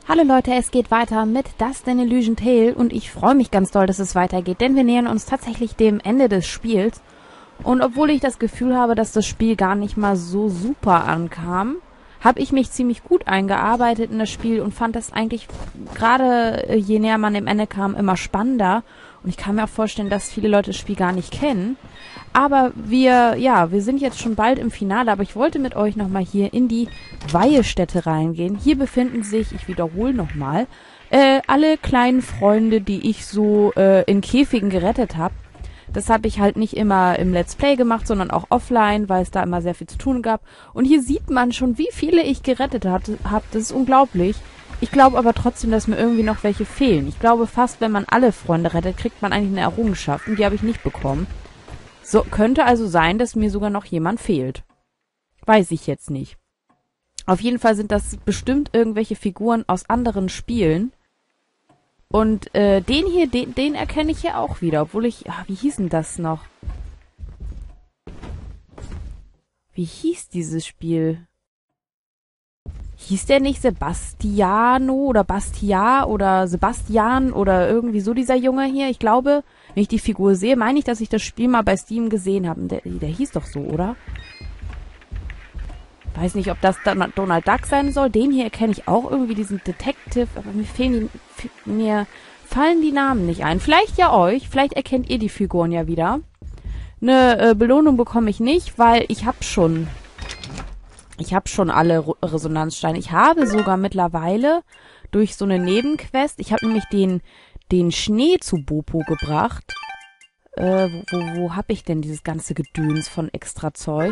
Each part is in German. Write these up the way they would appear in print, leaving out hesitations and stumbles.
Hallo Leute, es geht weiter mit Dust in Illusion Tale und ich freue mich ganz doll, dass es weitergeht, denn wir nähern uns tatsächlich dem Ende des Spiels. Und obwohl ich das Gefühl habe, dass das Spiel gar nicht mal so super ankam, habe ich mich ziemlich gut eingearbeitet in das Spiel und fand das eigentlich gerade, je näher man dem Ende kam, immer spannender. Und ich kann mir auch vorstellen, dass viele Leute das Spiel gar nicht kennen. Aber wir sind jetzt schon bald im Finale, aber ich wollte mit euch nochmal hier in die Weihestätte reingehen. Hier befinden sich, ich wiederhole nochmal, alle kleinen Freunde, die ich so in Käfigen gerettet habe. Das habe ich halt nicht immer im Let's Play gemacht, sondern auch offline, weil es da immer sehr viel zu tun gab. Und hier sieht man schon, wie viele ich gerettet habe. Das ist unglaublich. Ich glaube aber trotzdem, dass mir irgendwie noch welche fehlen. Ich glaube fast, wenn man alle Freunde rettet, kriegt man eigentlich eine Errungenschaft. Und die habe ich nicht bekommen. So, könnte also sein, dass mir sogar noch jemand fehlt. Weiß ich jetzt nicht. Auf jeden Fall sind das bestimmt irgendwelche Figuren aus anderen Spielen. Und den hier, den erkenne ich hier auch wieder. Obwohl ich... wie hieß denn das noch? Wie hieß dieses Spiel? Hieß der nicht Sebastiano oder Bastia oder Sebastian oder irgendwie so dieser Junge hier? Ich glaube, wenn ich die Figur sehe, meine ich, dass ich das Spiel mal bei Steam gesehen habe. Der hieß doch so, oder? Weiß nicht, ob das Donald Duck sein soll. Den hier erkenne ich auch irgendwie, diesen Detective. Aber mir fallen die Namen nicht ein. Vielleicht ja euch. Vielleicht erkennt ihr die Figuren ja wieder. Eine Belohnung bekomme ich nicht, weil ich habe schon alle Resonanzsteine. Ich habe sogar mittlerweile durch so eine Nebenquest, ich habe nämlich den Schnee zu Bopo gebracht. Wo habe ich denn dieses ganze Gedöns von extra Zeug?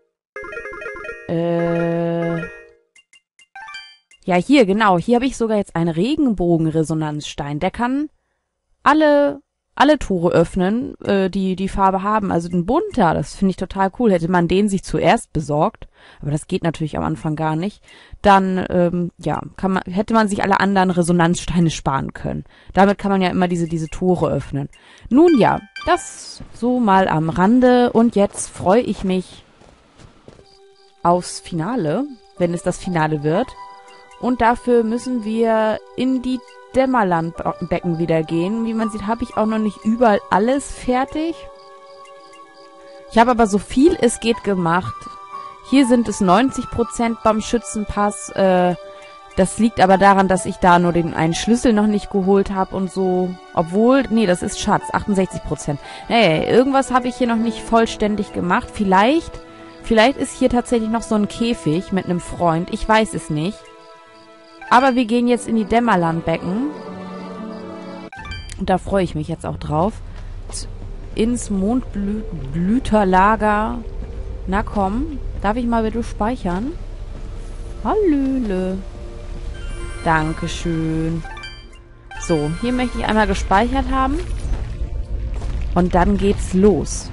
Ja, hier, genau. Hier habe ich sogar jetzt einen Regenbogen-Resonanzstein. Der kann alle Tore öffnen, die Farbe haben. Also ein bunter, das finde ich total cool. Hätte man den sich zuerst besorgt, aber das geht natürlich am Anfang gar nicht, dann, hätte man sich alle anderen Resonanzsteine sparen können. Damit kann man ja immer diese Tore öffnen. Nun ja, das so mal am Rande und jetzt freue ich mich aufs Finale, wenn es das Finale wird. Und dafür müssen wir in die Dämmerlandbecken wieder gehen. Wie man sieht, habe ich auch noch nicht überall alles fertig. Ich habe aber so viel es geht gemacht. Hier sind es 90% beim Schützenpass. Das liegt aber daran, dass ich da nur den einen Schlüssel noch nicht geholt habe und so. Obwohl, nee, das ist Schatz, 68%. Nee, irgendwas habe ich hier noch nicht vollständig gemacht. Vielleicht ist hier tatsächlich noch so ein Käfig mit einem Freund. Ich weiß es nicht. Aber wir gehen jetzt in die Dämmerlandbecken. Und da freue ich mich jetzt auch drauf. Ins Mondblüterlager. Na komm, darf ich mal bitte speichern? Hallöle. Dankeschön. So, hier möchte ich einmal gespeichert haben. Und dann geht's los.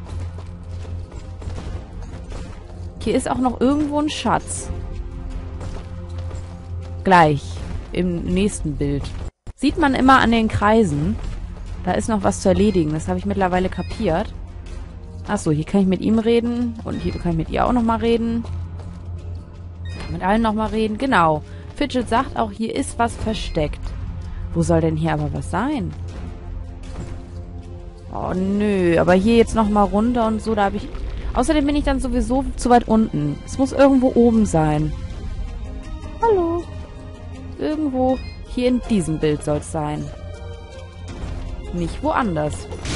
Hier ist auch noch irgendwo ein Schatz. Gleich im nächsten Bild. Sieht man immer an den Kreisen. Da ist noch was zu erledigen. Das habe ich mittlerweile kapiert. Achso, hier kann ich mit ihm reden. Und hier kann ich mit ihr auch nochmal reden. Mit allen nochmal reden. Genau. Fidget sagt auch, hier ist was versteckt. Wo soll denn hier aber was sein? Oh, nö. Aber hier jetzt nochmal runter und so, da habe ich... Außerdem bin ich dann sowieso zu weit unten. Es muss irgendwo oben sein. Hallo. Irgendwo hier in diesem Bild soll es sein. Nicht woanders.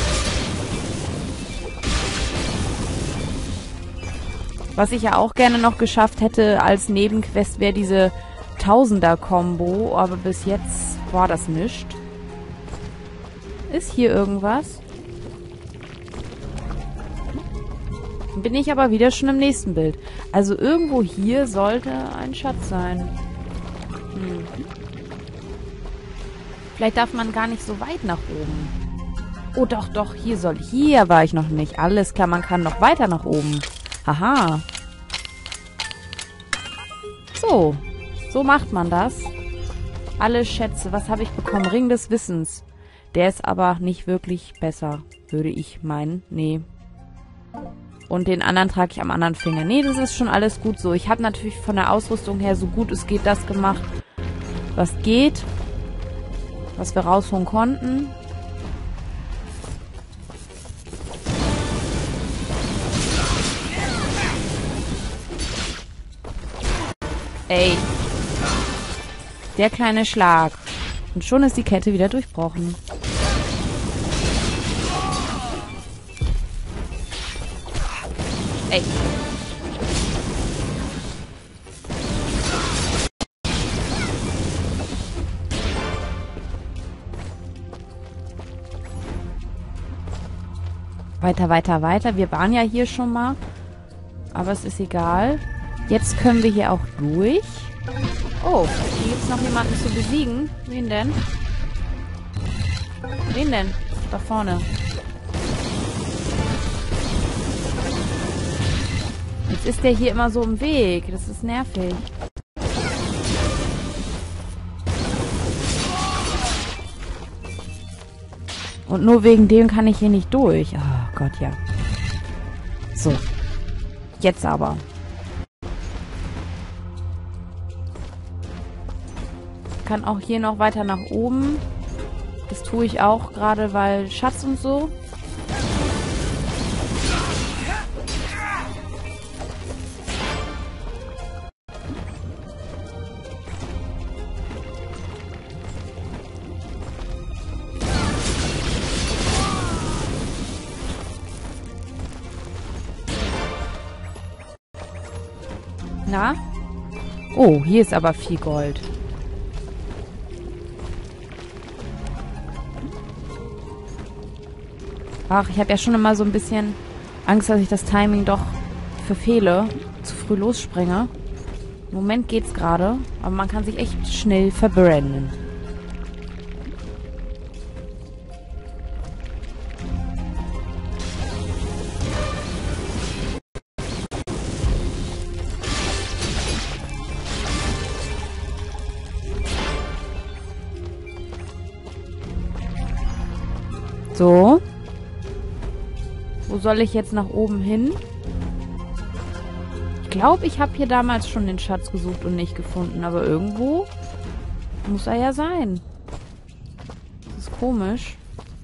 Was ich ja auch gerne noch geschafft hätte als Nebenquest, wäre diese Tausender-Kombo. Aber bis jetzt war das nicht. Ist hier irgendwas? Bin ich aber wieder schon im nächsten Bild. Also irgendwo hier sollte ein Schatz sein. Vielleicht darf man gar nicht so weit nach oben. Oh, doch, hier war ich noch nicht. Alles klar, man kann noch weiter nach oben. Haha. So macht man das. Alle Schätze, was habe ich bekommen? Ring des Wissens. Der ist aber nicht wirklich besser, würde ich meinen. Nee. Und den anderen trage ich am anderen Finger. Nee, das ist schon alles gut so. Ich habe natürlich von der Ausrüstung her so gut es geht das gemacht. was geht, was wir rausholen konnten. Ey. Der kleine Schlag. Und schon ist die Kette wieder durchbrochen. Ey. Weiter, weiter, weiter. Wir waren ja hier schon mal. Aber es ist egal. Jetzt können wir hier auch durch. Oh, hier gibt es noch jemanden zu besiegen. Wen denn? Wen denn? Da vorne. Jetzt ist der hier immer so im Weg. Das ist nervig. Und nur wegen dem kann ich hier nicht durch. Oh Gott, ja. So. Jetzt aber. Ich kann auch hier noch weiter nach oben. Das tue ich auch gerade, weil Schatz und so. Na? Oh, hier ist aber viel Gold. Ach, ich habe ja schon immer so ein bisschen Angst, dass ich das Timing doch verfehle, zu früh losspringe. Im Moment geht's gerade, aber man kann sich echt schnell verbrennen. So. Wo soll ich jetzt nach oben hin? Ich glaube, ich habe hier damals schon den Schatz gesucht und nicht gefunden. Aber irgendwo muss er ja sein. Das ist komisch.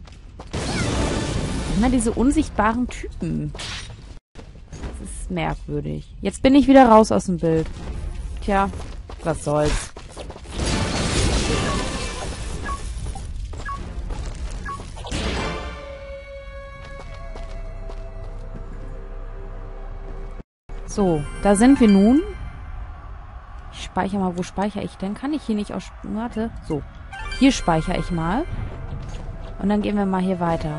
Immer diese unsichtbaren Typen. Das ist merkwürdig. Jetzt bin ich wieder raus aus dem Bild. Tja, was soll's. So, da sind wir nun. Ich speichere mal. Wo speichere ich denn? Kann ich hier nicht aus... Warte. So. Hier speichere ich mal. Und dann gehen wir mal hier weiter.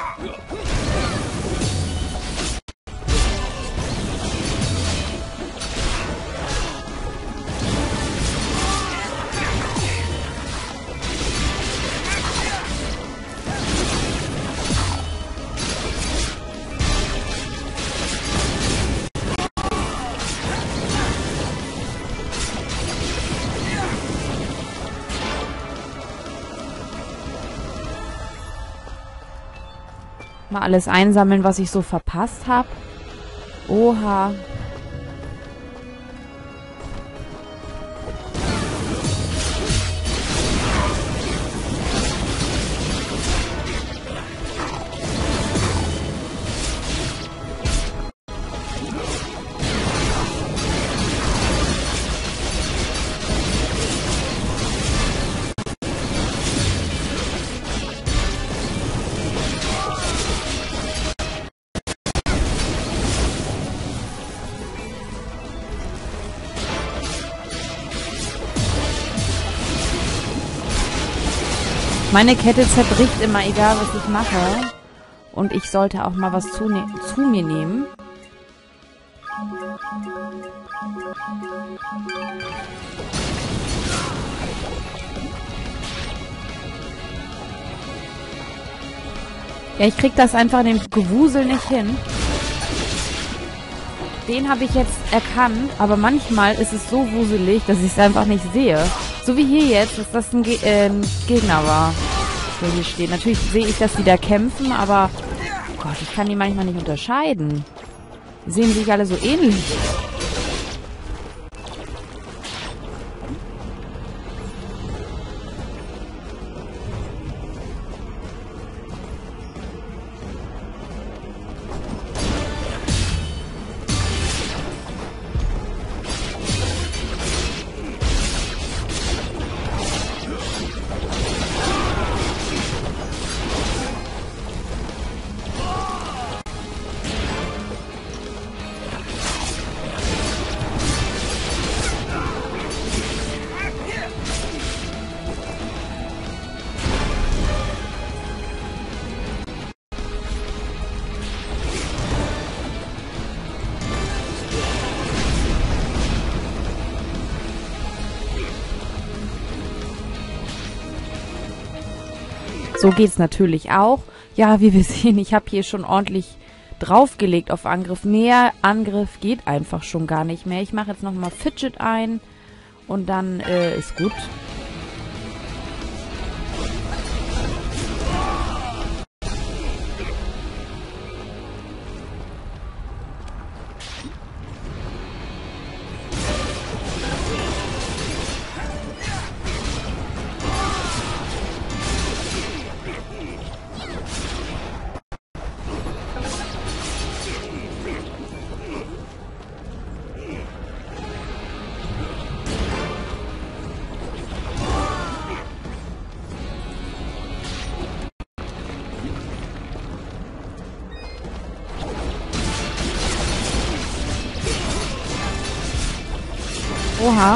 Mal alles einsammeln, was ich so verpasst habe. Oha. Meine Kette zerbricht immer, egal was ich mache. Und ich sollte auch mal was zu mir nehmen. Ja, ich krieg das einfach in dem Gewusel nicht hin. Den habe ich jetzt erkannt, aber manchmal ist es so wuselig, dass ich es einfach nicht sehe. So wie hier jetzt, dass das ein Gegner war, der hier steht. Natürlich sehe ich, dass die da kämpfen, aber oh Gott, ich kann die manchmal nicht unterscheiden. Die sehen sich alle so ähnlich. So geht's natürlich auch. Ja, wie wir sehen, ich habe hier schon ordentlich draufgelegt auf Angriff. Mehr Angriff geht einfach schon gar nicht mehr. Ich mache jetzt nochmal Fidget ein und dann ist gut. Oha.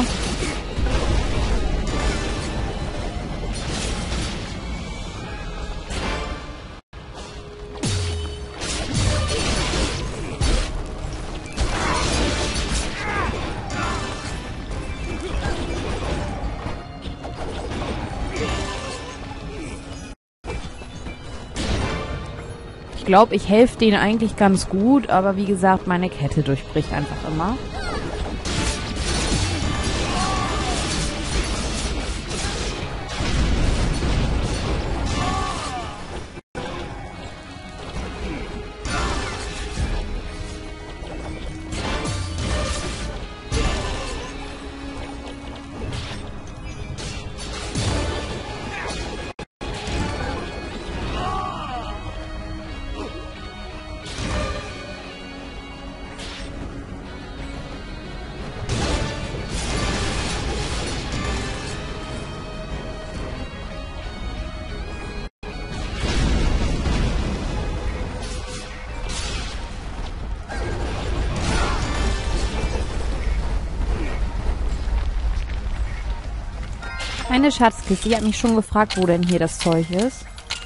Ich glaube, ich helfe denen eigentlich ganz gut, aber wie gesagt, meine Kette durchbricht einfach immer. Eine Schatzkiste. Ich habe mich schon gefragt, wo denn hier das Zeug ist.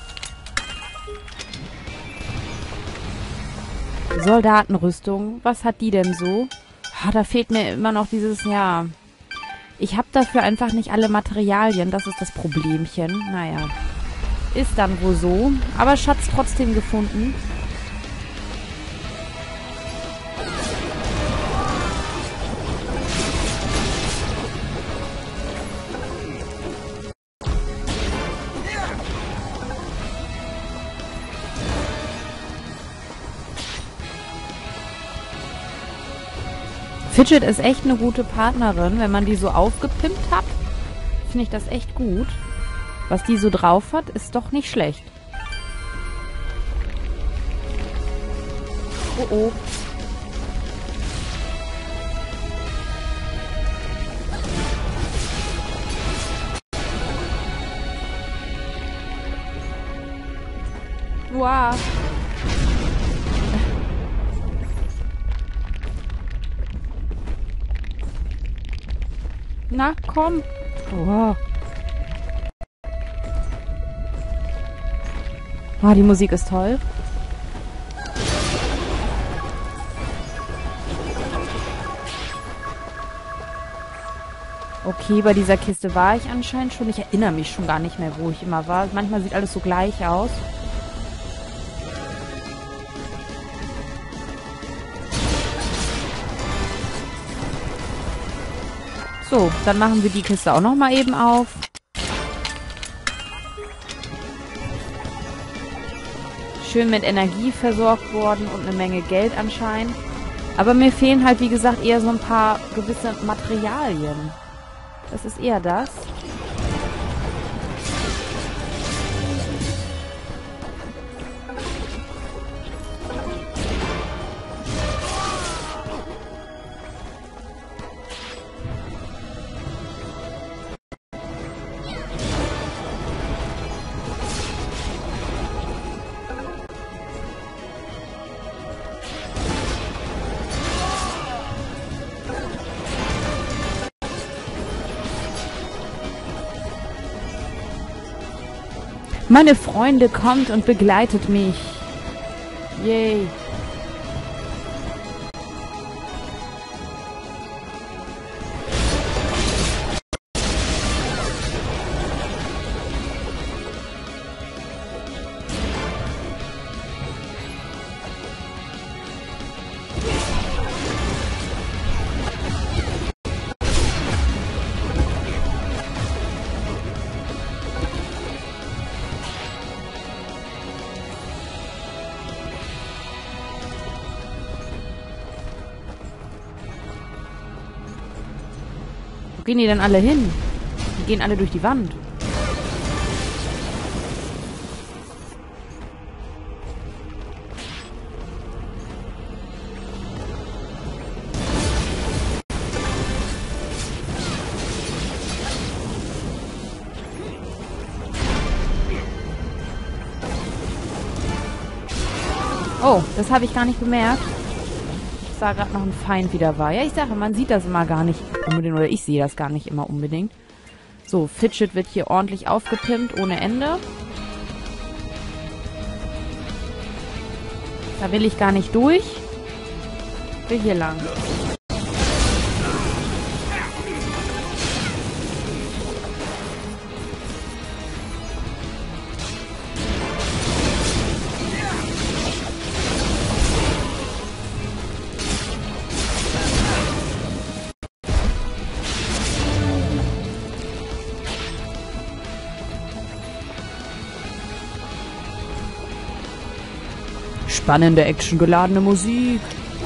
Soldatenrüstung. Was hat die denn so? Ah, da fehlt mir immer noch dieses, ja. Ich habe dafür einfach nicht alle Materialien. Das ist das Problemchen. Naja. Ist dann wohl so. Aber Schatz trotzdem gefunden. Fidget ist echt eine gute Partnerin. Wenn man die so aufgepimpt hat, finde ich das echt gut. Was die so drauf hat, ist doch nicht schlecht. Oh oh. Wow. Na, komm. Oh. Oh, die Musik ist toll. Okay, bei dieser Kiste war ich anscheinend schon. Ich erinnere mich schon gar nicht mehr, wo ich immer war. Manchmal sieht alles so gleich aus. So, dann machen wir die Kiste auch nochmal eben auf. Schön mit Energie versorgt worden und eine Menge Geld anscheinend. Aber mir fehlen halt, wie gesagt, eher so ein paar gewisse Materialien. Das ist eher das. Meine Freunde kommt und begleitet mich. Yay. gehen die denn alle hin? Die gehen alle durch die Wand. Oh, das habe ich gar nicht bemerkt. Ich sah gerade noch ein Feind wieder war. Ja, ich sage, man sieht das immer gar nicht unbedingt. Oder ich sehe das gar nicht immer unbedingt. So, Fidget wird hier ordentlich aufgepimpt, ohne Ende. Da will ich gar nicht durch. Ich will hier lang. Spannende, actiongeladene Musik.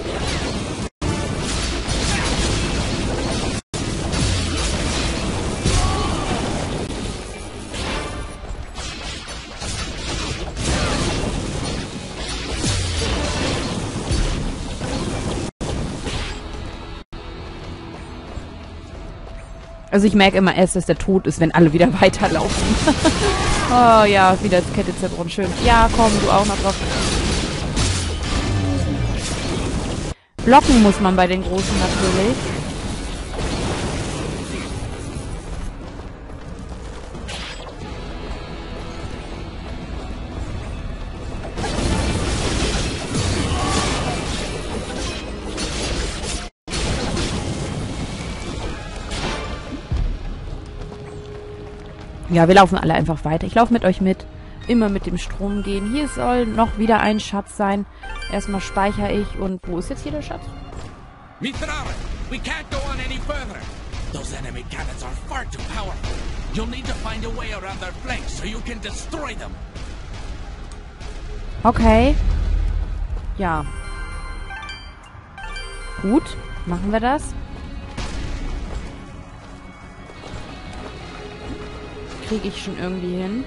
Also ich merke immer erst, dass der tot ist, wenn alle wieder weiterlaufen. Oh ja, wieder Kette zerbrochen. Schön. Ja, komm, du auch noch drauf. Blocken muss man bei den Großen natürlich. Ja, wir laufen alle einfach weiter. Ich laufe mit euch mit. Immer mit dem Strom gehen. Hier soll noch wieder ein Schatz sein. Erstmal speichere ich. Und wo ist jetzt hier der Schatz? Mithrare, we can't go on any further. Those enemy cannons are far too powerful. You'll need to find a way around their flanks so you can destroy them. Okay. Ja. Gut, machen wir das. Kriege ich schon irgendwie hin.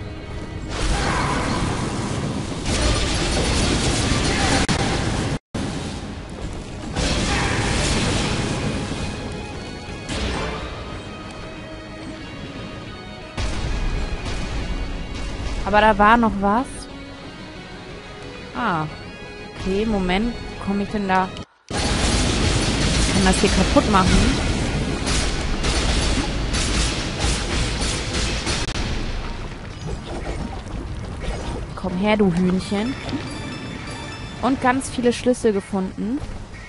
Aber da war noch was. Ah. Okay, Moment. Komme ich denn da? Ich kann das hier kaputt machen. Komm her, du Hühnchen. Und ganz viele Schlüssel gefunden.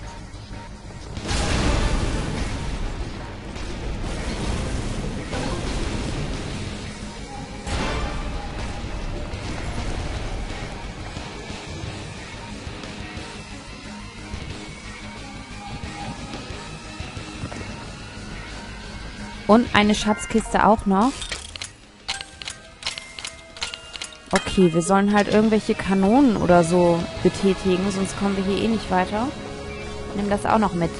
Und eine Schatzkiste auch noch. Okay, wir sollen halt irgendwelche Kanonen oder so betätigen, sonst kommen wir hier eh nicht weiter. Nimm das auch noch mit.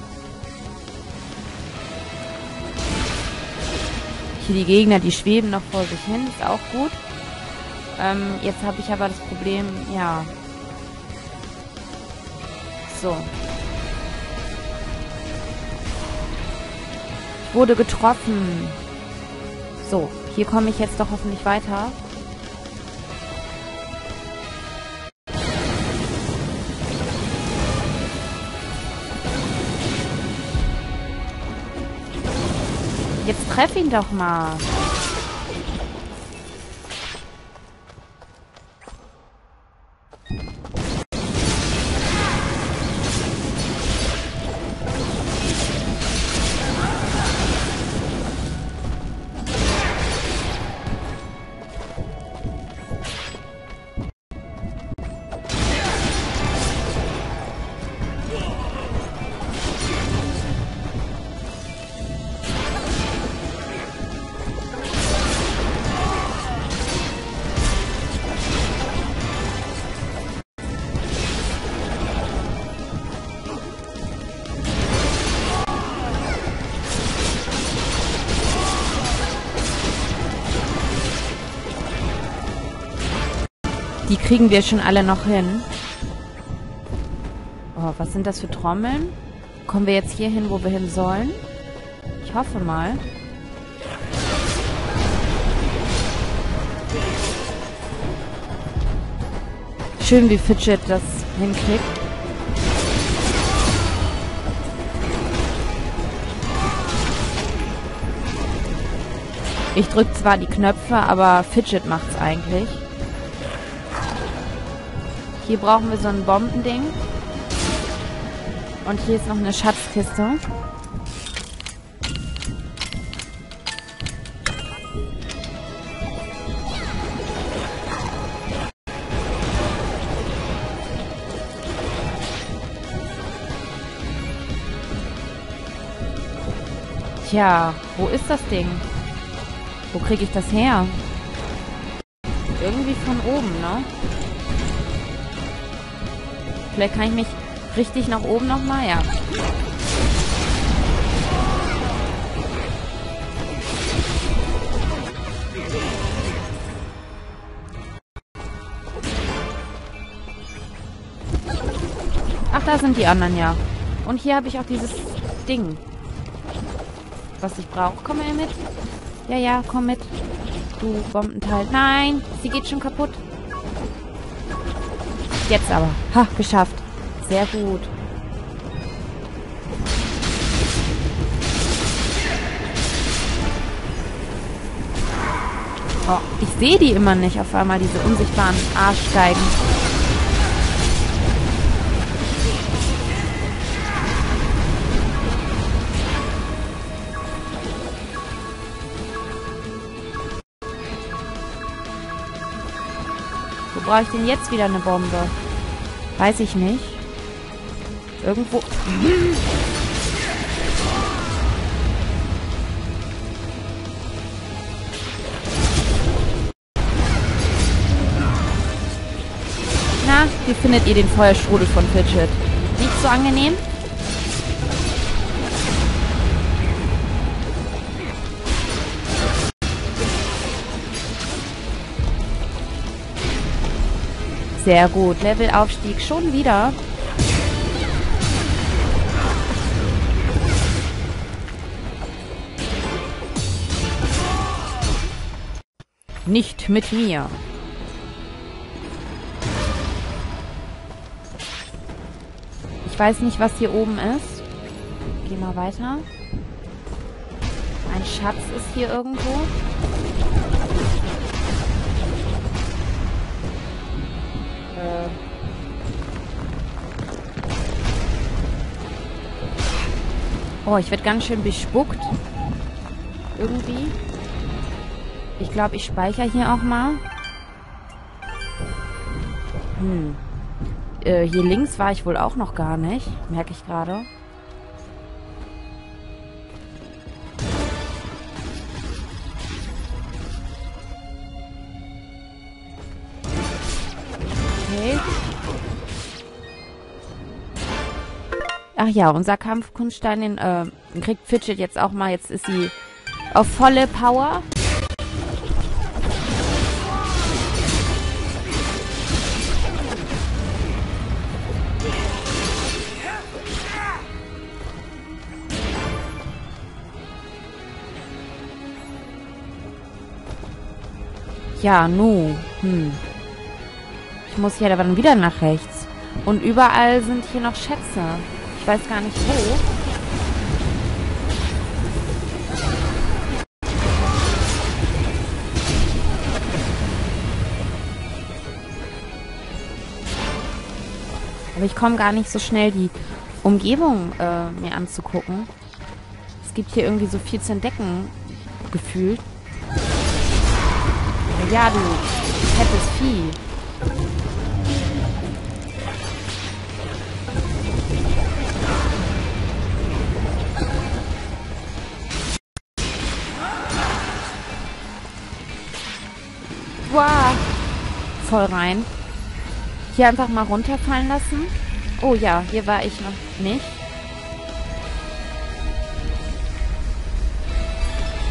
Hier die Gegner, die schweben noch vor sich hin, ist auch gut. Jetzt habe ich aber das Problem, ja. So. Ich wurde getroffen. So, hier komme ich jetzt doch hoffentlich weiter. Jetzt treff ihn doch mal. Die kriegen wir schon alle noch hin. Oh, was sind das für Trommeln? Kommen wir jetzt hier hin, wo wir hin sollen? Ich hoffe mal. Schön, wie Fidget das hinkriegt. Ich drücke zwar die Knöpfe, aber Fidget macht's eigentlich. Hier brauchen wir so ein Bombending. Und hier ist noch eine Schatzkiste. Tja, wo ist das Ding? Wo kriege ich das her? Irgendwie von oben, ne? Vielleicht kann ich mich richtig nach oben nochmal, ja. Ach, da sind die anderen, ja. Und hier habe ich auch dieses Ding, was ich brauche. Komm mal mit. Ja, ja, komm mit. Du Bombenteil. Nein, sie geht schon kaputt. Jetzt aber. Ha, geschafft. Sehr gut. Oh, ich sehe die immer nicht auf einmal, diese unsichtbaren Arschgeigen. Wo brauche ich denn jetzt wieder eine Bombe? Weiß ich nicht. Irgendwo... Na, wie findet ihr den Feuerstrudel von Fidget? Nicht so angenehm? Sehr gut. Levelaufstieg schon wieder. Nicht mit mir. Ich weiß nicht, was hier oben ist. Geh mal weiter. Ein Schatz ist hier irgendwo. Oh, ich werde ganz schön bespuckt. Irgendwie. Ich glaube, ich speichere hier auch mal. Hier links war ich wohl auch noch gar nicht. Merke ich gerade. Okay. Ach ja, unser Kampfkunststein, den kriegt Fidget jetzt auch mal. Jetzt ist sie auf volle Power. Ja, nu. Ich muss ja dann wieder nach rechts. Und überall sind hier noch Schätze. Ich weiß gar nicht wo. Aber ich komme gar nicht so schnell, die Umgebung mir anzugucken. Es gibt hier irgendwie so viel zu entdecken, gefühlt. Ja, du fettes Vieh. Wow. Voll rein. Hier einfach mal runterfallen lassen. Oh ja, hier war ich noch nicht.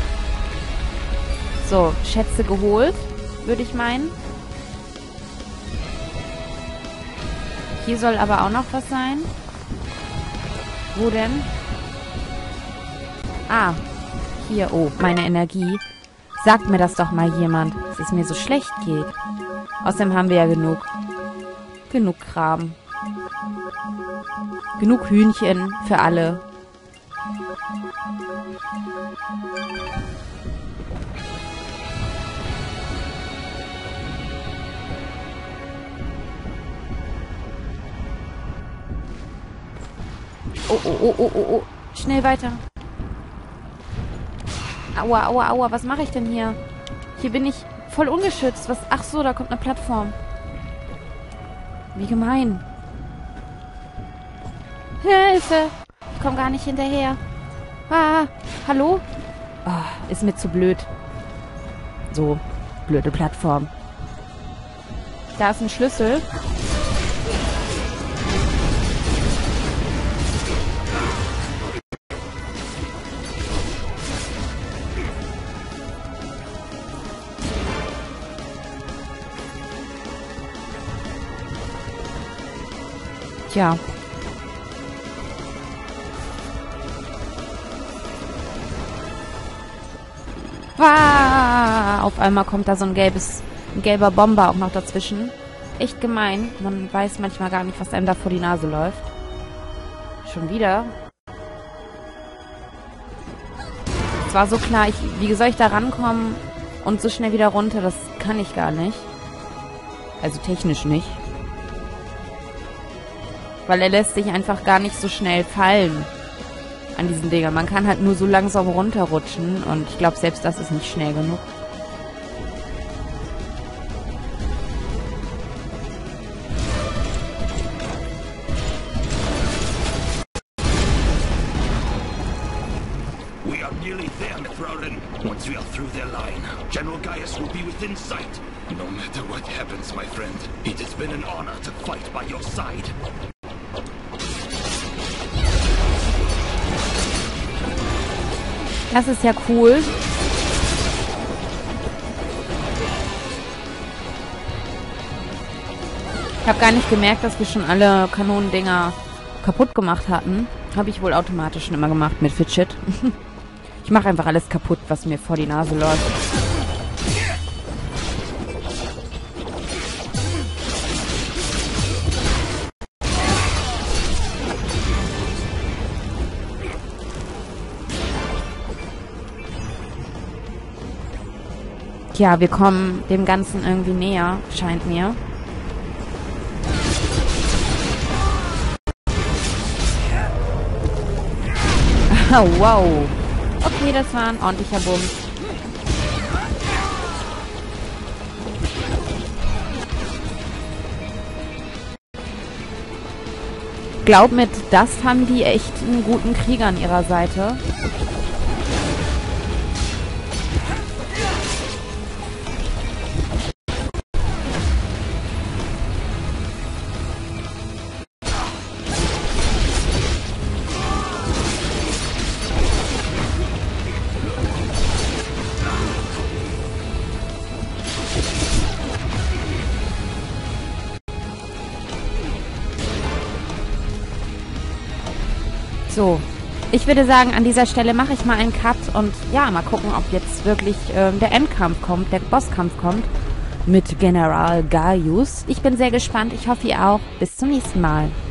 So, Schätze geholt, würde ich meinen. Hier soll aber auch noch was sein. Wo denn? Ah, hier. Oh, meine Energie. Sagt mir das doch mal jemand, dass es mir so schlecht geht. Außerdem haben wir ja genug. Genug Kram. Genug Hühnchen für alle. Oh, oh, oh, oh, oh, oh. Schnell weiter. Aua, aua, aua. Was mache ich denn hier? Hier bin ich voll ungeschützt. Was? Ach so, da kommt eine Plattform. Wie gemein. Hilfe! Ich komme gar nicht hinterher. Ah, hallo? Oh, ist mir zu blöd. So, blöde Plattform. Da ist ein Schlüssel. Tja. Ah, auf einmal kommt da so ein gelber Bomber auch noch dazwischen. Echt gemein. Man weiß manchmal gar nicht, was einem da vor die Nase läuft. Schon wieder. Es war so klar, wie soll ich da rankommen und so schnell wieder runter? Das kann ich gar nicht. Also technisch nicht. Weil er lässt sich einfach gar nicht so schnell fallen an diesen Dingern. Man kann halt nur so langsam runterrutschen und ich glaube, selbst das ist nicht schnell genug. We are nearly there, Mithrarin. Once we are through their line, General Gaius will be within sight. No matter what happens, my friend, it has been an honor to fight by your side. Das ist ja cool. Ich habe gar nicht gemerkt, dass wir schon alle Kanonendinger kaputt gemacht hatten. Habe ich wohl automatisch schon immer gemacht mit Fidget. Ich mache einfach alles kaputt, was mir vor die Nase läuft. Tja, wir kommen dem Ganzen irgendwie näher, scheint mir. Oh, wow. Okay, das war ein ordentlicher Bums. Glaub mit Dust haben die echt einen guten Krieger an ihrer Seite. So, ich würde sagen, an dieser Stelle mache ich mal einen Cut und ja, mal gucken, ob jetzt wirklich der Endkampf kommt, der Bosskampf kommt mit General Gaius. Ich bin sehr gespannt, ich hoffe ihr auch. Bis zum nächsten Mal.